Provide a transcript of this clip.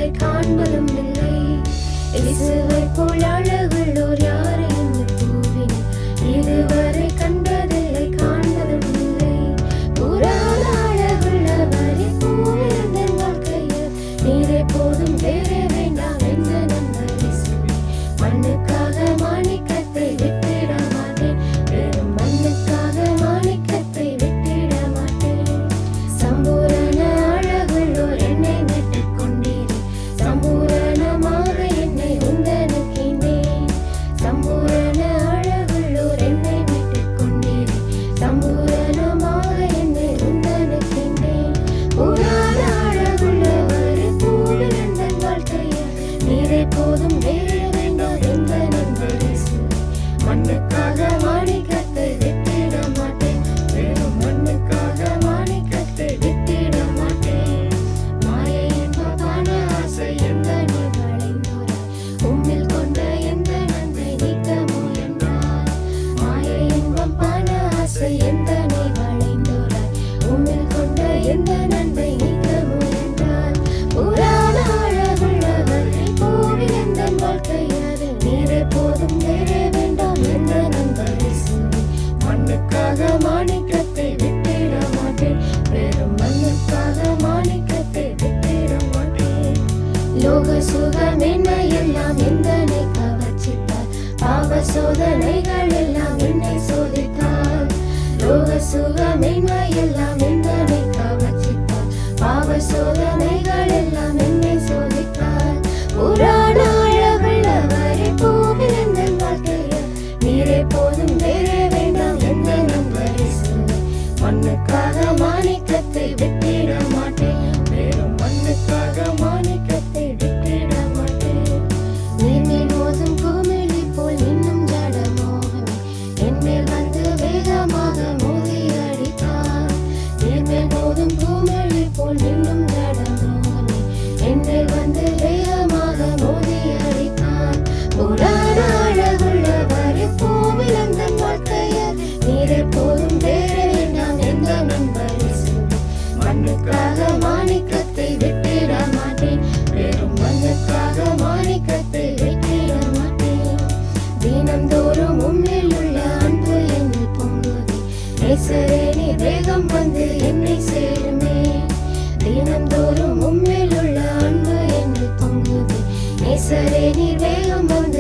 காண்பதும் இல்லை. இயேசுவைப்போல் அழகுள்ளோர் யாரையும் பூவினில் இதுவரை கண்டதில்லை, காண்பதும் இல்லை. புறாத அழகுள்ளவரே பூவில் எந்தன் வாழ்க்கையில் நீரே போதும், வேறே வேண்டாம் என்ற நண்பர் இயேசுவே. மண்ணுக்காக மாணிக்கத்தை விட்டிட மாட்டேன், வெறும் மண்ணுக்காக மாணிக்கத்தை விட்டிட மாட்டேன். சம்பூரண அழகுள்ளோர் என்னை மீட்டுக் கொண்டீரே, சம்பூரணமாக என்னை உந்தனுக்கின்றேன். சம்பூரண அழகுள்ளோர் என்னை மீட்டுக் கொண்டீரே, சம்பூரணமாக என்னை உந்தனுக்கின்றேன். புறாத அழகுள்ளவர் பூவில் எந்தன் வாழ்க்கையில் நீரே போதும், வேறே வேண்டாம் எந்த நண்பர் இயேசுவே. மண்ணுக்காக மாணிக்கத்தை விட்டிட மாட்டேன், வெறும் மண்ணுக்காக மாணிக்கத்தை விட்டிட மாட்டேன். மாயை என்பதான ஆசை எந்த நீ வளைந்தோராய், உம்மில் கொண்ட எந்த நன்மை நீக்க முயன்றாய். மாயை இன்பம் பண ஆசை எந்த நீ வளைந்தோராய், உம்மில் கொண்ட எந்த நன்மை நீக்க முயன்றாய். புறாத அழகுள்ளவரே பூவில் எந்தன் வாழ்க்கையில் நீரே போதும், வேறே வேண்டாம் எந்த நண்பர் இயேசுவே. மண்ணுக்காக மாணிக்கத்தை விட்டிட மாட்டேன், வெறும் மண்ணுக்காக மாணிக்கத்தை விட்டிட மாட்டேன். லோக சுகமென்மை எல்லாம் எந்தனை கவர்ச்சித்தார், பாவ சோதனைகள் எல்லாம் என்னை சோதித்தார். லோக சுகமென்மை எல்லாம் எந்தனை கவர்ச்சித்தார், பாவ சோதனைகள் எல்லாம் என்னை சோதித்தார். புராண அழகுள்ளவரே பூவில் எந்தன் வாழ்க்கையில் நீரே போதும், வேறே வேண்டாம் எந்த நண்பர் இயேசுவே. மண்ணுக்காக மாணிக்கத்தை விட்டிட மாட்டேன், வெறும் மண்ணுக்காக மாணிக்கத்தை விட்டிட மாட்டேன். நீர்மேல் மோதும் குமிழி போல் இன்னும் ஜட மோகமே என்மேல் வந்து வேகமாக மோதி அடித்தார். நீர்மேல் மோதும் குமிழி போல் இன்னும் ஜட மோகமே என்மேல் வந்து வேகமாக மோதி அடித்தார். புராண அழகுள்ளவரே பூவில் எந்தன் வாழ்க்கையில் நீரே போதும், வேறே வேண்டாம் எந்த நண்பர் இயேசுவே. மண்ணுக்காக மாணிக்கத்தை விட்டிட மாட்டேன், வெறும் மண்ணுக்காக மாணிக்கத்தை விட்டிட மாட்டேன். தினந்தோறும் உம்மில் உள்ள அன்பு என்னில் பொங்குதே, நேசரே நீர் வேகம் வந்து என்னை சேருமே. தினந்தோறும் உம்மில் உள்ள அன்பு என்னில் பொங்குதே, நேசரே நீர் வேகம் வந்து